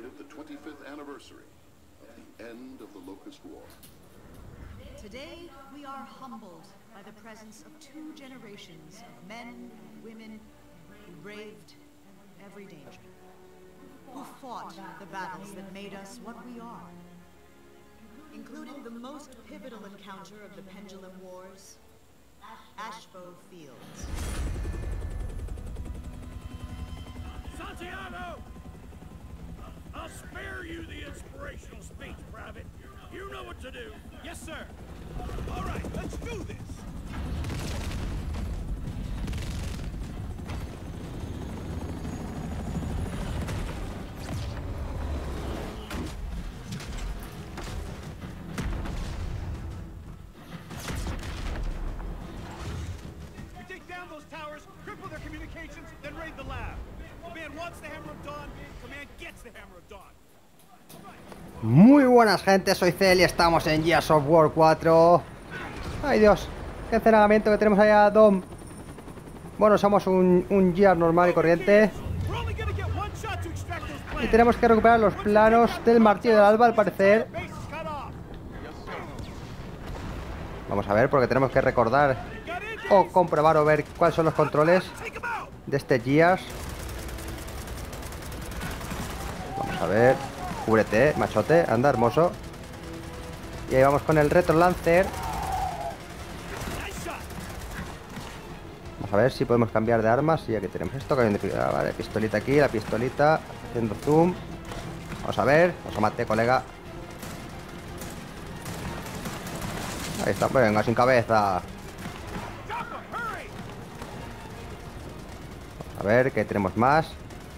celebrated the 25th anniversary of the end of the Locust War. Today, we are humbled by the presence of two generations of men and women who braved every danger, who fought the battles that made us what we are, including the most pivotal encounter of the Pendulum Wars, Ashbow Fields. Santiago! I'll spare you the inspirational speech, Private. You know what to do. Yes, sir. All right, let's do this. We take down those towers, cripple their communications, then raid the lab. Command wants the Hammer of Dawn, Command gets the Hammer of Dawn. Muy buenas, gente, soy Cel y estamos en Gears of War 4. Ay, Dios, qué encerramiento que tenemos allá, Dom. Bueno, somos un Gears normal y corriente. Y tenemos que recuperar los planos del Martillo del Alba, al parecer. Vamos a ver, porque tenemos que recordar o comprobar o ver cuáles son los controles de este Gears. Vamos a ver. Cúbrete, machote, anda, hermoso. Y ahí vamos con el Retro Lancer. Vamos a ver si podemos cambiar de armas. Y aquí tenemos esto, vale, pistolita aquí, la pistolita, haciendo zoom. Vamos a ver, asómate, colega. Ahí está, venga, sin cabeza. Vamos a ver, que tenemos más.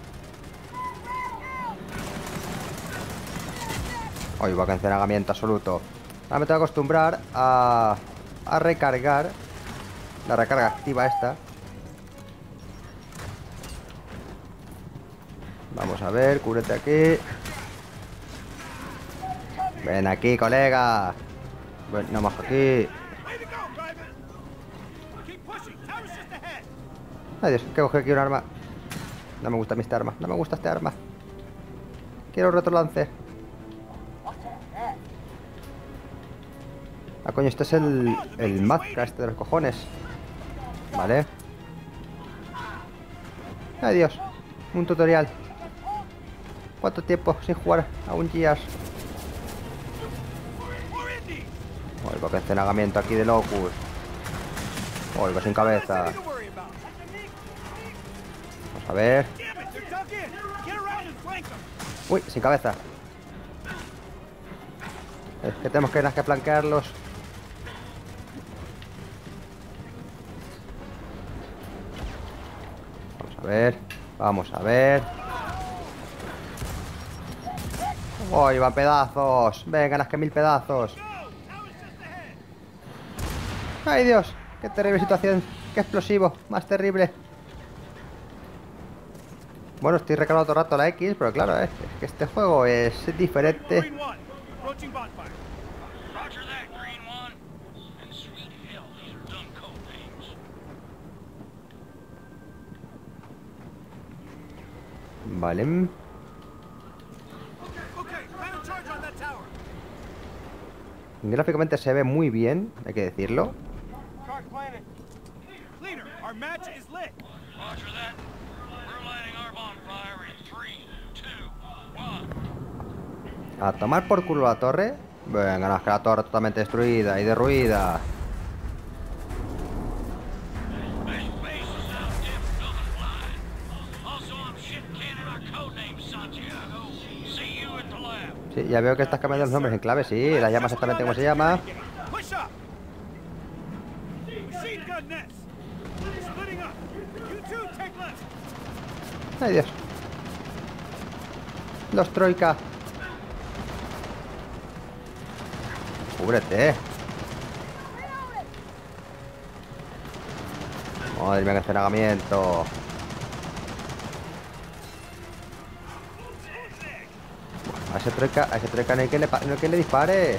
Uy, va, que encenagamiento absoluto. Ahora me tengo que acostumbrar a recargar. La recarga activa esta. Vamos a ver, cúbrete aquí. Ven aquí, colega. Ven, no más aquí. Ay, Dios, que coge aquí un arma. No me gusta este arma. No me gusta este arma. Quiero retrolance. Ah, coño, este es el Mazca este de los cojones. Vale. Ay, Dios. Un tutorial. ¿Cuánto tiempo sin jugar a un Gears? Oigo, que encenagamiento aquí de Locust. Oigo, sin cabeza. Vamos a ver. Uy, sin cabeza. Es que tenemos que flanquearlos. Vamos a ver. Vamos a ver. ¡Uy, van pedazos! Vengan, que 1000 pedazos. ¡Ay, Dios! ¡Qué terrible situación! ¡Qué explosivo! Más terrible. Bueno, estoy recargando todo el rato la X, pero claro, es que este juego es diferente. Vale. Gráficamente se ve muy bien, hay que decirlo. A tomar por culo la torre. Venga, no, es que la torre totalmente destruida y derruida. Sí, ya veo que estás cambiando los nombres en clave, sí, la llama exactamente como se llama. Ay, Dios. Los Troika. Cúbrete. Madre mía, qué encenagamiento. A ese Troika no hay que le dispare.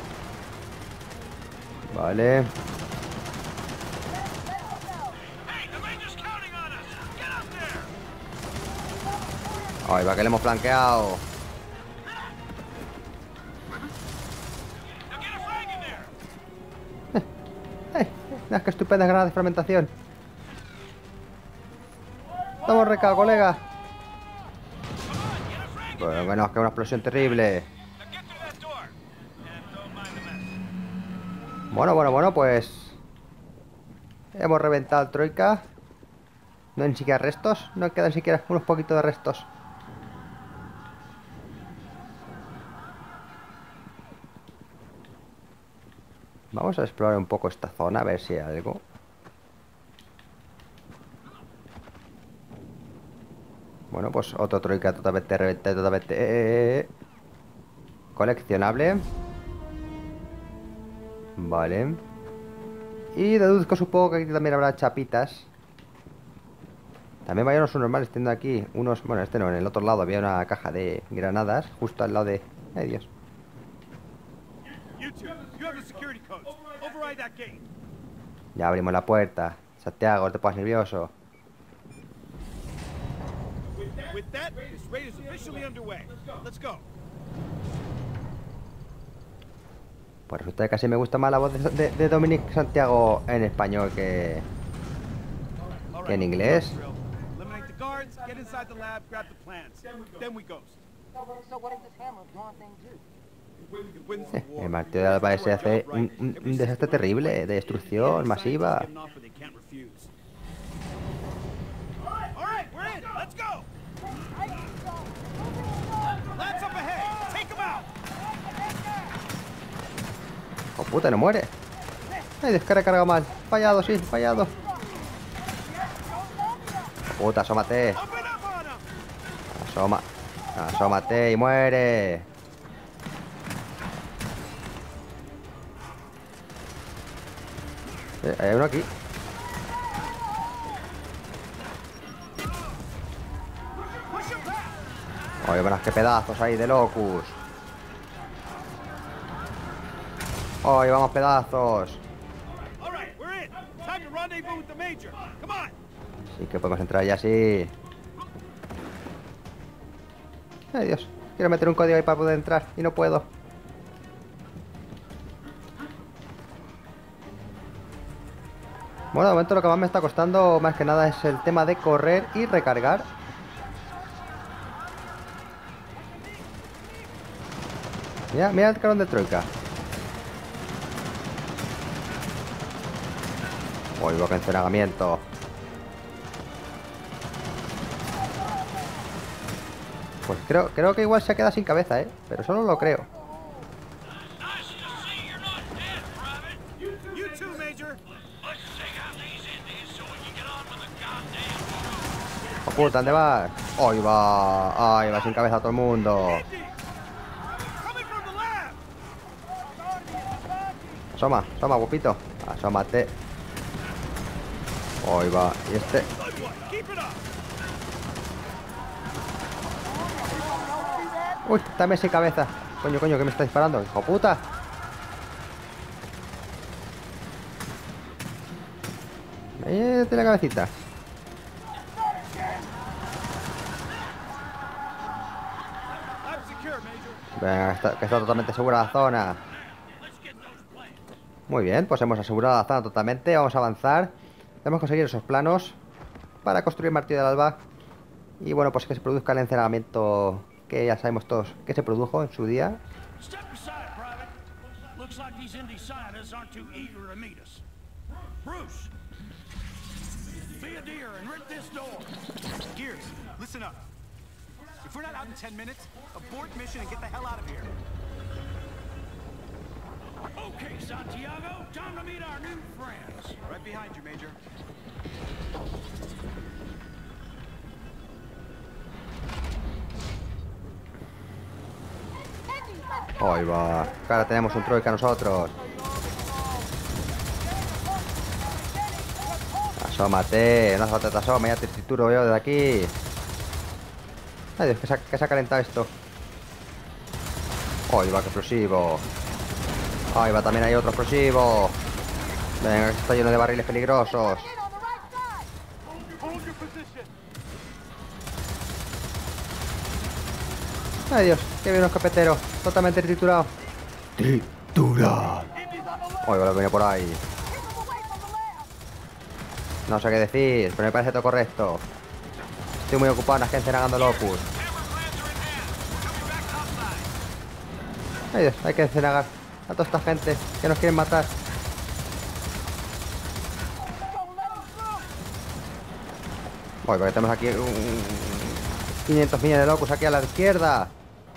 Vale. Ay, va, que le hemos flanqueado. Mira, qué estupendas granadas de fragmentación. Estamos reca, colega. Bueno, es que una explosión terrible. Bueno, pues... hemos reventado el Troika. No hay ni siquiera restos. No quedan siquiera unos poquitos de restos. Vamos a explorar un poco esta zona, a ver si hay algo. Bueno, pues otro Troika totalmente reventado, totalmente... coleccionable. Vale. Y deduzco, supongo que aquí también habrá chapitas. También hay unos normales teniendo aquí. Unos... bueno, este no, en el otro lado había una caja de granadas. Justo al lado de... ay, Dios. Ya abrimos la puerta. Santiago, no te pongas nervioso. Pues resulta que casi me gusta más la voz de Dominic Santiago en español que en inglés. El martillo de Alba ese hace un desastre terrible, de destrucción masiva. ¡Oh, puta, no muere! ¡Ay, descarga mal! ¡Fallado, sí! ¡Fallado! ¡Oh, puta, asómate! ¡Asómate y muere! Hay uno aquí. Oye, verás qué pedazos hay de locus. Oye, vamos pedazos. Sí que podemos entrar ya, sí. Ay, Dios. Quiero meter un código ahí para poder entrar y no puedo. Bueno, de momento lo que más me está costando más que nada es el tema de correr y recargar. Mira el carón de Troika. Uy, qué encenagamiento. Pues creo que igual se queda sin cabeza, ¿eh? Pero solo lo creo. ¡Oh, puta! ¿Dónde vas? ¡Ahí va! ¡Ahí va sin cabeza todo el mundo! Asoma, guapito. Asómate. Ahí va. Y este... uy, dame sin cabeza. Coño, que me está disparando, hijo puta. Ahí la cabecita. Venga, que está totalmente segura la zona. Muy bien, pues hemos asegurado la zona totalmente. Vamos a avanzar. Debemos conseguir esos planos para construir el martillo del alba. Y bueno, pues que se produzca el encerramiento que ya sabemos todos que se produjo en su día. If we're not out in 10 minutes, abort mission and get the hell out of here. Okay, Santiago, time to meet our new friends. Right behind you, Major. Ahí va. Ahora tenemos un Troika nosotros. Asómate. No hace falta te asoma, ya te trituro yo desde aquí. Ay, Dios, que se ha calentado esto. Ahí va, que explosivo. Ahí va, también hay otro explosivo. Venga, que está lleno de barriles peligrosos. Ay, Dios, que viene un escopetero. Totalmente triturado. ¡Tritura! Ahí va, lo que viene por ahí. No sé qué decir, pero me parece todo correcto. Estoy muy ocupado en la gente nagando Locus. Ay Dios, hay que encenagar a toda esta gente que nos quieren matar. Voy, porque tenemos aquí 500 millones de Locus aquí a la izquierda.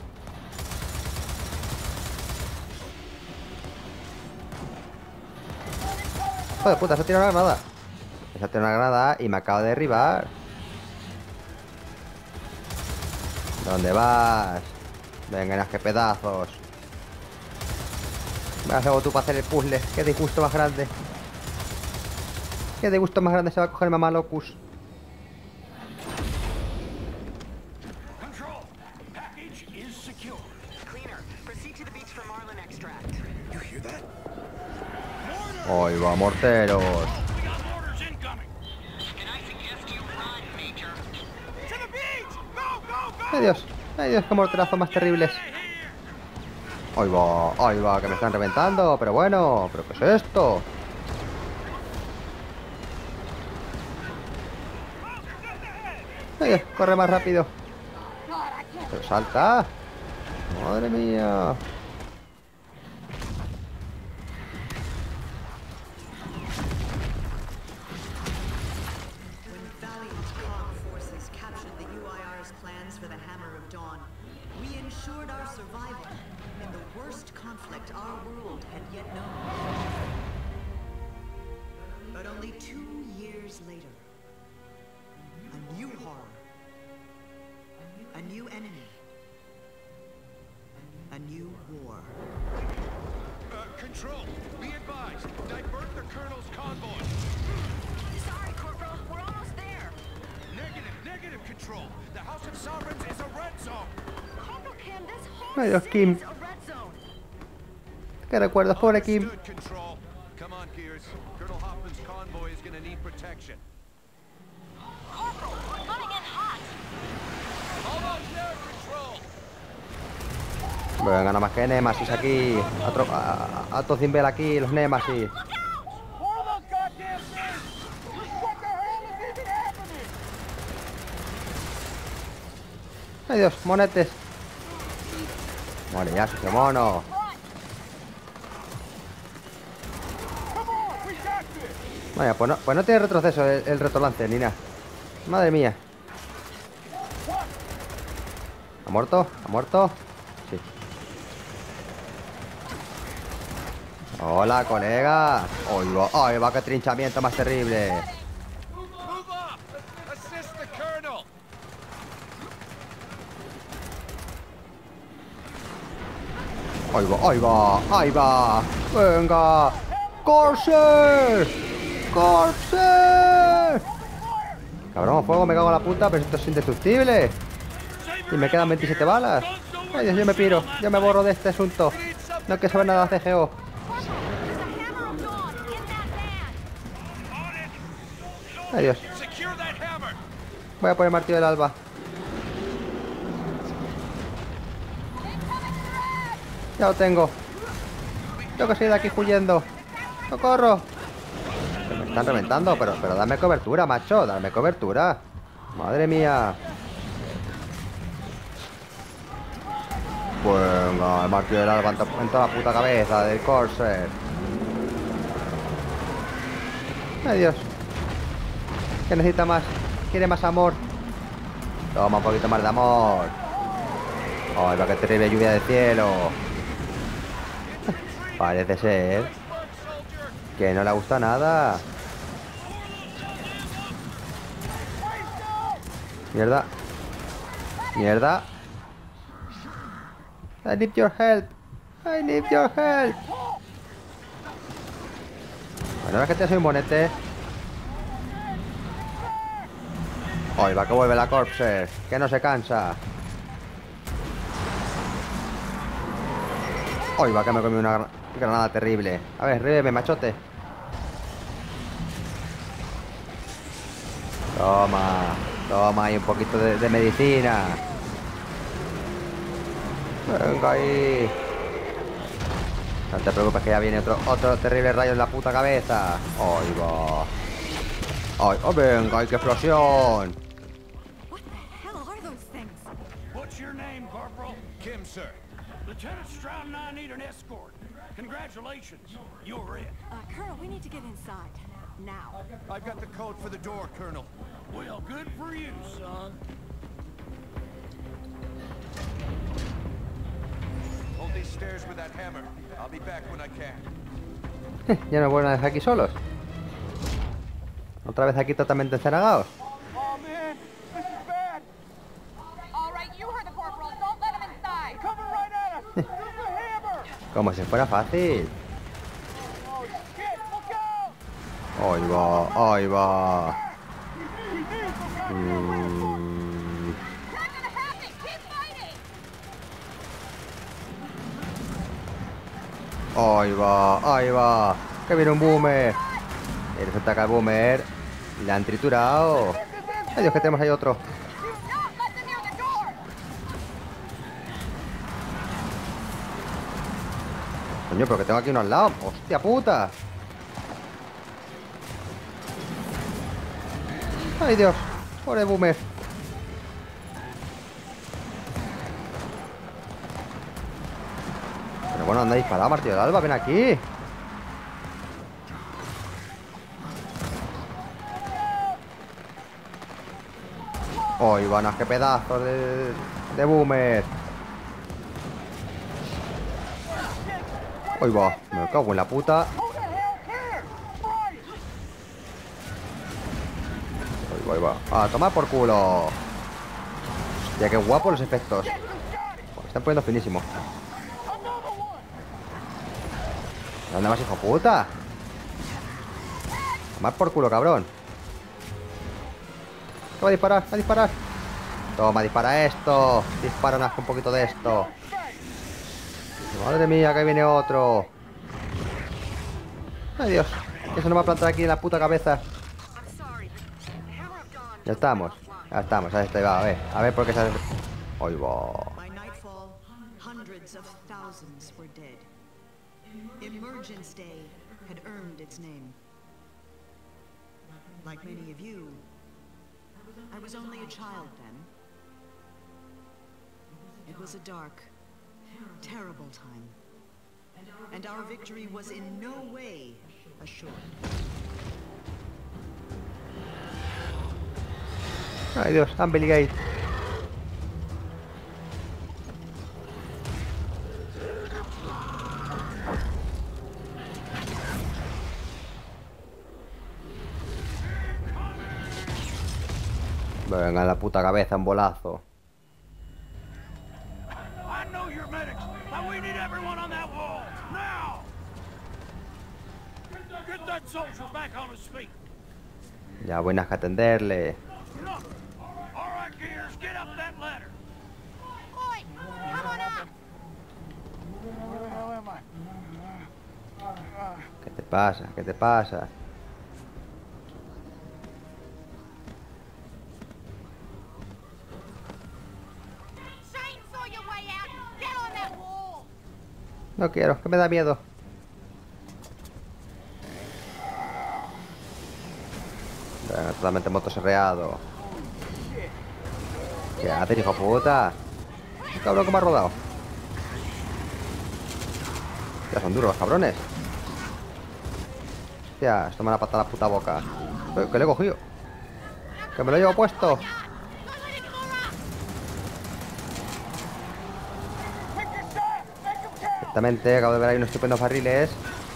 Joder, puta, se ha tirado una granada. Se ha tirado una granada y me acaba de derribar. ¿Dónde vas? Venga, qué pedazos. Me has dado tú para hacer el puzzle. Qué disgusto más grande. Qué disgusto más grande se va a coger mamá Locus. Control. Package is secure. Cleaner, proceed to the beach for marlin extract. You hear that? Ahí va, morteros. We got orders incoming. Can I suggest you run, Major? To the beach! Go, go, go! Ay Dios, qué morterazos más terribles. Ahí va, que me están reventando. Pero bueno, ¿pero qué es esto? Ay Dios, corre más rápido. Pero salta. Madre mía. When valiant COG forces captured the UIR's plans for the Hammer of Dawn, we ensured our survival in the worst conflict our world had yet known. But only 2 years later, a new horror, a new enemy, a new war. Control, be advised. Divert the Colonel's convoy. Sorry, Corporal, we're almost there. Negative, Control. The House of Sovereigns is a red zone. Corporal Kim, this Ay whole Dios, city Kim. is a red zone. Qué recuerdos, pobre Kim. Understood, Control. Come on, Gears. Colonel Hoffman's convoy is gonna need protection. Corporal, we're coming in hot. Almost there, Control. Venga, nada más que Némasis aquí. A Tocimbel aquí, los Némasis. Horrible goddamn thing! What the hell is even happening? Ay Dios, monetes. Muere ya, sucio mono. Come on, we got this! Vaya, pues no tiene retroceso el retrolance, ni nada. Madre mía. ¿Ha muerto? ¿Ha muerto? Sí. Hola, colega. Ay va, qué trinchamiento más terrible. Move up! Assist the Colonel! Ahí va. Venga. ¡Corsair! ¡Corsair! Cabrón, fuego, me cago en la puta, pero esto es indestructible. Y me quedan 27 balas. Ay Dios, yo me piro. Yo me borro de este asunto. No quiero saber nada de CGO. Ay Dios. Secure that hammer! Voy a poner martillo del alba. Ya lo tengo. Tengo que salir de aquí huyendo. ¡Socorro! Que me están reventando, pero dame cobertura, macho. Dame cobertura. Madre mía. Venga, el martillo del alba en toda la puta cabeza del Corsair. Ay Dios. ¿Qué necesita más? ¿Quiere más amor? Toma un poquito más de amor. Ay, va, qué terrible lluvia de cielo. Parece ser que no le gusta nada. Mierda. Mierda. I need your help. I need your help. Bueno, es que te soy un bonete. Ay, va, que vuelve la Corsair, que no se cansa. Ay, va, que me comí una granada terrible. A ver, ríveme, machote. Toma, toma ahí un poquito de medicina. Venga ahí. No te preocupes que ya viene otro terrible rayo en la puta cabeza. Ay, va. ¡Ay, oh, venga! ¡Ay, qué explosión! What the hell are those things? What's your name, Corporal? Kim, sir. Lieutenant Stroud and I need an escort. Congratulations, you're it. Colonel, we need to get inside. Now. I've got the code for the door, Colonel. Well, good for you, son. Hold these stairs with that hammer. I'll be back when I can. Ya nos vuelven a dejar aquí solos. Otra vez aquí totalmente encerrados. Oh man, this is bad. All right, you heard the corporal. Don't let him inside. Coming right at us. There's a hammer. Como si fuera fácil. Oh shit, look out. Ahí va, ahí va. Not gonna happen. Keep fighting. Ahí va, ahí va. Que viene un boomer. Y resulta que al boomer le han triturado. Ay Dios, que tenemos ahí otro. Do not let them near the door. Coño, pero que tengo aquí uno al lado. ¡Hostia puta! ¡Ay Dios! ¡Pobre boomer! Pero bueno, anda disparado, martillo de alba, ven aquí. ¡Ay, van! ¡Qué pedazo de boomer! ¡Ay, va! Me cago en la puta. Who the hell cares? Right. Ahí va. A tomar por culo. Hostia, qué guapo los efectos. Yes, you got it. Me están poniendo finísimo. Another one. ¿Dónde vas, hijo puta? Tomar por culo, cabrón. Va a disparar, va a disparar. Toma, dispara esto. Dispara un poquito de esto. Madre mía, que viene otro. Ay, Dios. Que se nos va a plantar aquí en la puta cabeza. Ya estamos. Ya estamos. Ahí está. Va, a ver por qué sale. Ahí va. By nightfall, hundreds of thousands were dead. Emergence Day had earned its name. Like many of you, I was only a child then. It was a dark, terrible time. And our victory was in no way assured. Ay, Dios. Amber Gate. Venga, en la puta cabeza, un bolazo. I know you're medics, but we need everyone on that wall, now! Get that soldier back on his feet. Ya buenas que atenderle. No. All right, Gears, get up that ladder. Oi, come on up. Where the hell am I? ¿Qué te pasa? ¿Qué te pasa? Chainsaw your way out. Get on that wall. No quiero, que me da miedo. Venga, totalmente motoserreado. ¿Qué haces, hijo puta? ¿Qué cabrón que me ha rodado? Ya son duros los cabrones. Hostia, esto me la pata la puta boca. ¿Qué le he cogido? Que me lo llevo puesto. Exactamente, acabo de ver ahí unos estupendos barriles.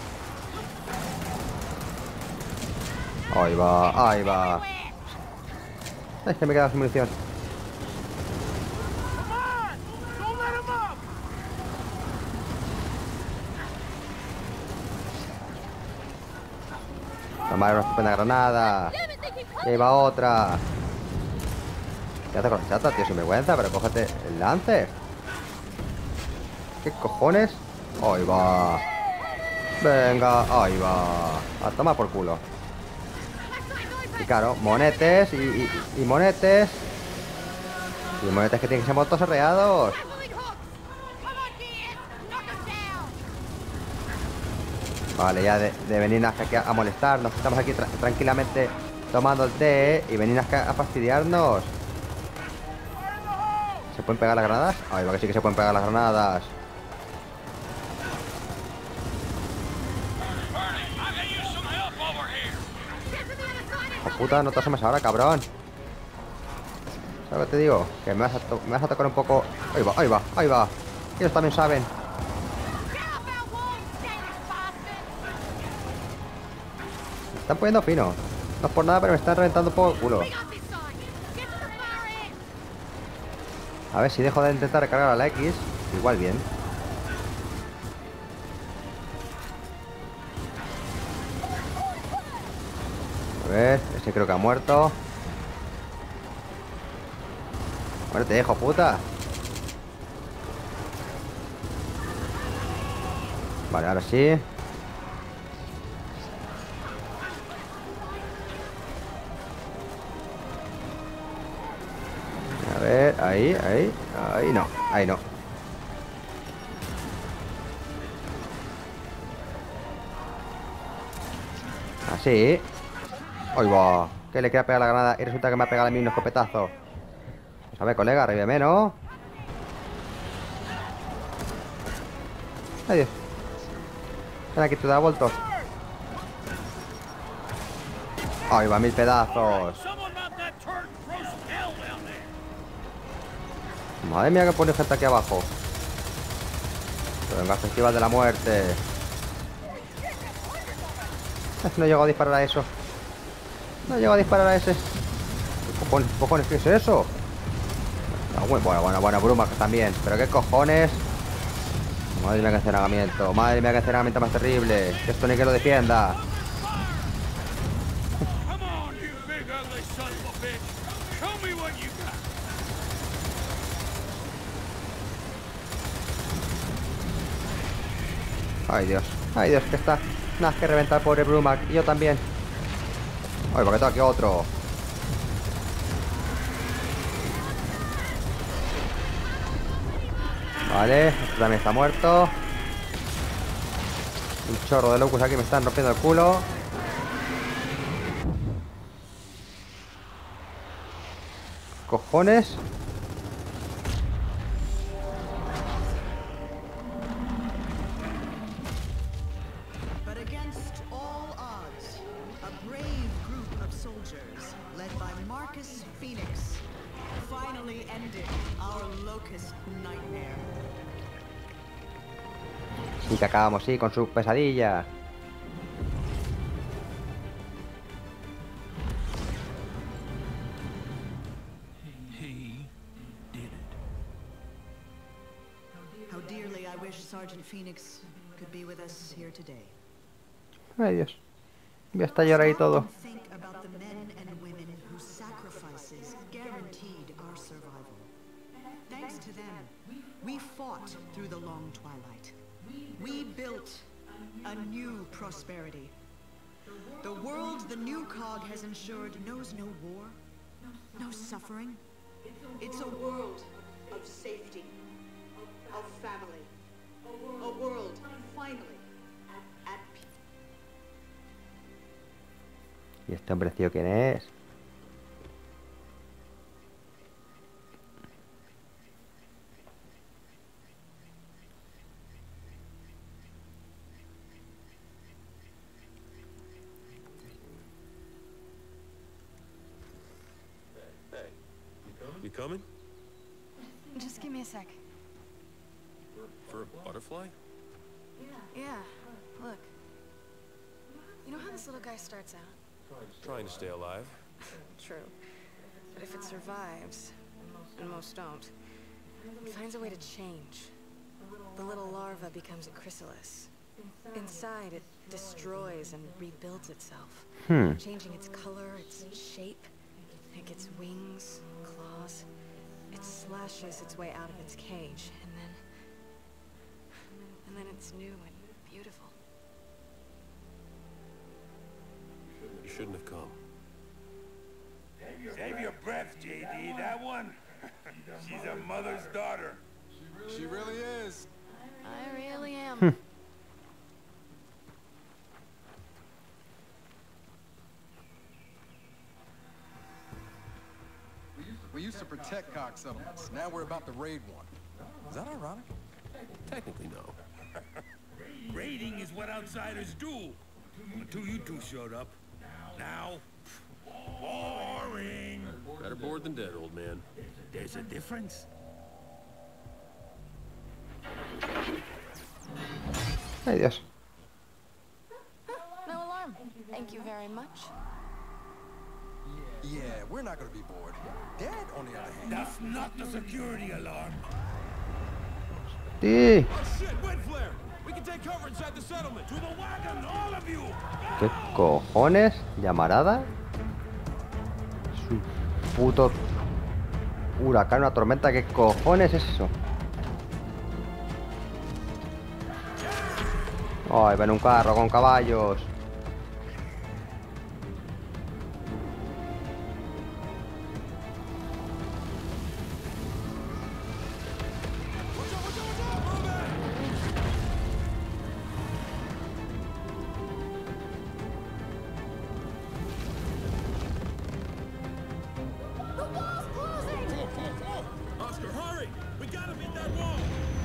Ahí va, ahí va. Es que me queda sin munición. Tomar una estupenda granada. Y ahí va otra. ¿Qué hace con la chata, tío? Sin vergüenza, pero cógete el lance. ¿Qué cojones? Ahí va. Venga, ahí va. A tomar por culo. Y claro, monetes y monetes. Y monetes que tienen que ser motoserreados. Vale, ya de venirnos aquí a molestar. Nos estamos aquí tranquilamente tomando el té y venir a fastidiarnos. ¿Se pueden pegar las granadas? Ay, va que sí que se pueden pegar las granadas. ¡Oh, puta! No te asomes ahora, cabrón. ¿Sabes lo que te digo? Que me vas a tocar un poco... Ahí va, ahí va, ahí va. Ellos también saben. Me están poniendo fino. No es por nada, pero me están reventando un poco el culo. A ver si dejo de intentar recargar a la X. Igual bien. A ver, ese creo que ha muerto. Muérete, hijo puta. Vale, ahora sí. A ver, ahí, ahí. Ahí no, ahí no. Así. Ahí va. Que le queda pegar la granada y resulta que me ha pegado a mí un escopetazo. Pues a ver, colega, revíveme, ¿no? Adiós. Ven aquí, tú da vuelto. Ahí va, 1000 pedazos. Madre mía, que pone gente aquí abajo. Pero venga, festival de la muerte. No llego a disparar a eso. No llego a disparar a ese. ¿Qué cojones, qué es eso? Bueno, Bruma también. Pero qué cojones. Madre mía, qué encerramiento. Madre mía, qué encerramiento más terrible. Que esto ni que lo defienda. Ay, Dios, que está. Nada que reventar, pobre Brumac. Y yo también. Ay, porque tengo aquí otro. Vale, este también está muerto. Un chorro de locos aquí me están rompiendo el culo. Cojones. But against all odds, a brave group of soldiers, led by Marcus Phoenix, finally ended our locust nightmare. Sí, que acabamos, sí, con su pesadilla. How dearly I wish Sergeant Phoenix could be with us here today. Ay, Dios. Ya está llorando ahí todo. Stop and think about the men and women whose sacrifices guaranteed our survival. Thanks to them, we fought through the long twilight. We built a new prosperity. The world the new cog has ensured knows no war, no suffering. It's a world of safety, of family. A world, finally, at peace. ¿Y este hombrecillo quién es? You coming? Just give me a sec. For a butterfly? Yeah, look. You know how this little guy starts out? Trying to stay alive. True. But if it survives, and most don't, it finds a way to change. The little larva becomes a chrysalis. Inside, it destroys and rebuilds itself, changing its color, its shape. It gets wings, claws. It slashes its way out of its cage, and then it's new and beautiful. You shouldn't have come. Save your breath, JD. That one, she's a mother's daughter. She really is. I really am. We used to protect Cox settlements. Now we're about to raid one. Is that ironic? Technically, no. Raiding is what outsiders do. Until you two showed up. Now, boring. Better bored than dead, old man. There's a difference. Ay, Dios. No alarm. Thank you very much. Yeah, we're not gonna be bored. Dad, on the other hand. That's not the security alarm. Sí. Oh shit, wind flare! We can take cover inside the settlement. To the wagon, all of you. ¿Qué cojones? ¿Llamarada? Su puto huracán, una tormenta. ¿Qué cojones es eso? Ay, ven un carro con caballos. Oscar, hurry! We gotta beat that wall.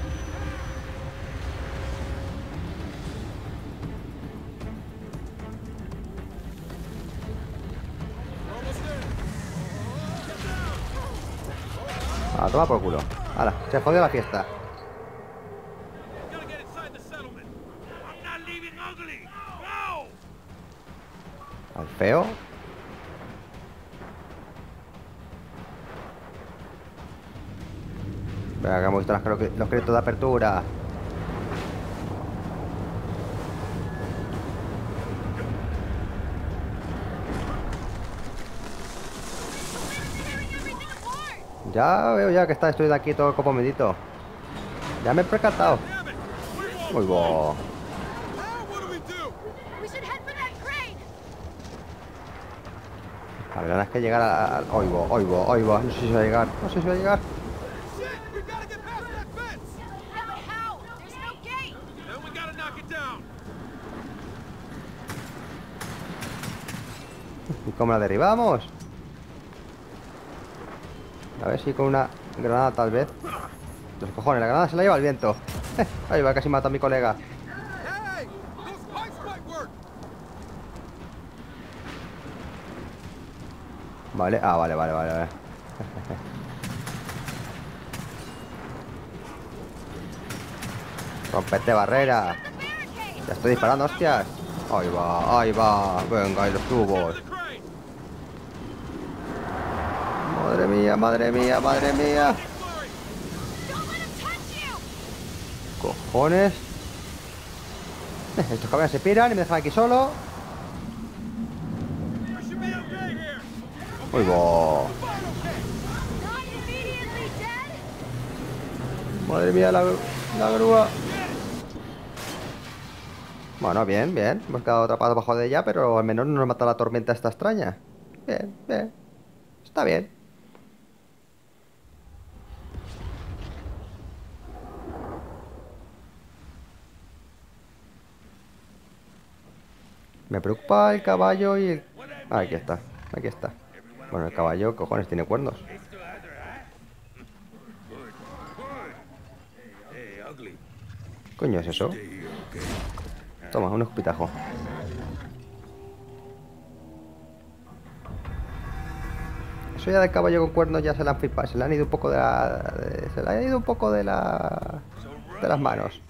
A tomar por culo. Ahora, se jodió la fiesta. Gotta get inside the settlement. I'm not leaving ugly. No! Al feo. Venga, que hemos visto los créditos de apertura. Ya veo ya que está destruido aquí todo el copo medito. Ya me he percatado. Muy bo. La verdad es que llegar al... Oigo. No sé si va a llegar. No sé si va a llegar. ¿Y cómo la derribamos? A ver si con una granada tal vez. Los cojones, la granada se la lleva el viento. Ahí va, casi mata a mi colega. Vale, vale. Rompete barrera. Ya estoy disparando, hostias. Ahí va. Venga, ahí los tubos. Madre mía. Cojones. Estos cabrones se piran y me dejan aquí solo. Uy, bo. Madre mía, la grúa. Bueno, bien. Hemos quedado atrapados bajo de ella, pero al menos no nos mata la tormenta esta extraña. Bien. Está bien. Me preocupa el caballo y el... Ah, aquí está. Bueno, el caballo, cojones, tiene cuernos. Coño, ¿es eso? Toma, un escupitajo. Eso ya del caballo con cuernos ya se le han flipado. Se le han ido un poco de la... Se le ha ido un poco de la... de las manos.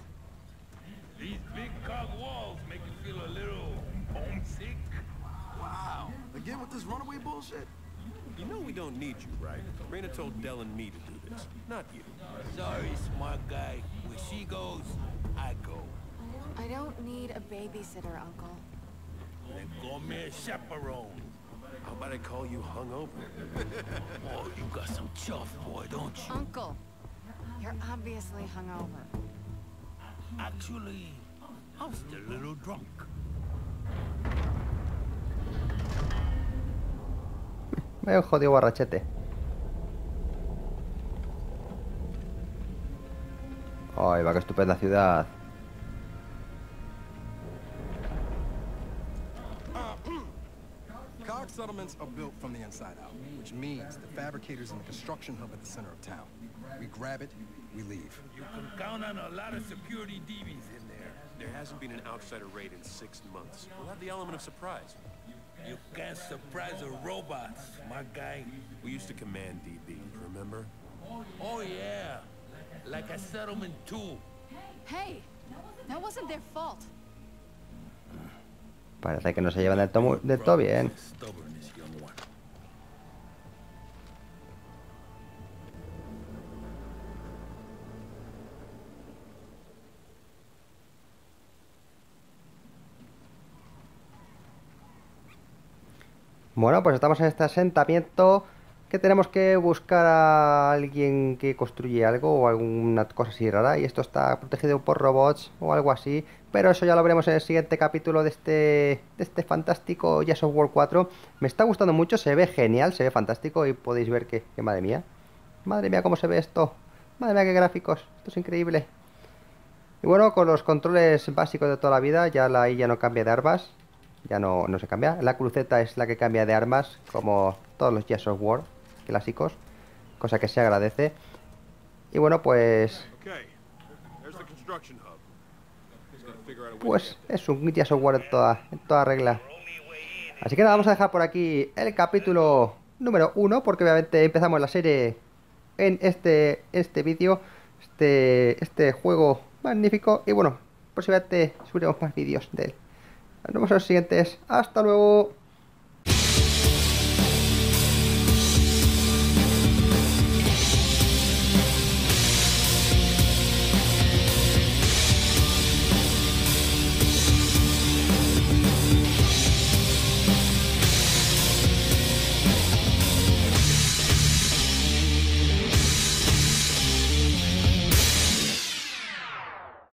You know we don't need you, right? Reyna told Del and me to do this, not you. Sorry, smart guy. Where she goes, I go. I don't need a babysitter, Uncle. Then call me a chaperone. How about I call you hungover? Oh, you got some chuff, boy, don't you? Uncle, you're obviously hungover. Actually, I'm still a little drunk. Me he jodido barrachete. Ay, va, qué estupenda ciudad. Cox settlements are built from the inside out, which means the fabricators in the construction hub at the center of town. We grab it, we leave. You can count on a lot of security DBs in there. There hasn't been an outsider raid in 6 months. We'll have the element of surprise. You can't surprise the robots, my guy. We used to command DBs, remember? Oh yeah, like a settlement too. Hey, that wasn't their fault. Parece que no se llevan del todo bien. Stubbornness, young one. Bueno, pues estamos en este asentamiento que tenemos que buscar a alguien que construye algo o alguna cosa así rara, y esto está protegido por robots o algo así, pero eso ya lo veremos en el siguiente capítulo de este fantástico Gears of War 4. Me está gustando mucho, se ve genial, se ve fantástico y podéis ver que madre mía cómo se ve esto, madre mía qué gráficos, esto es increíble. Y bueno, con los controles básicos de toda la vida, ya la I ya no cambia de armas, ya no se cambia, la cruceta es la que cambia de armas, como todos los Gears of War clásicos, cosa que se agradece. Y bueno, pues es un Gears of War en toda regla. Así que nada, vamos a dejar por aquí el capítulo número 1, porque obviamente empezamos la serie en este vídeo, este juego magnífico. Y bueno, posiblemente subiremos más vídeos de él. Nos vemos en los siguientes. Hasta luego.